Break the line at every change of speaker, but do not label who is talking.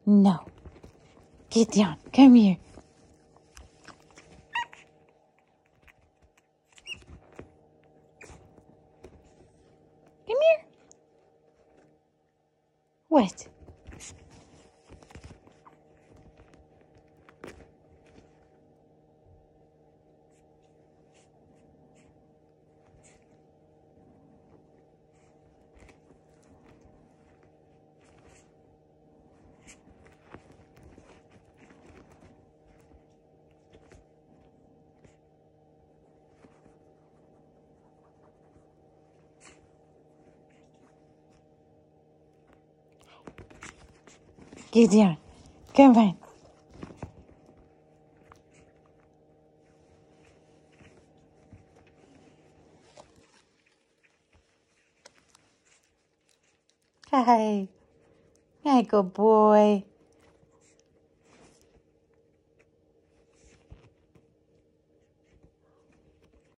No. Get down. Come here. Come here. What? Get down. Come on. Hi. Hi, good boy.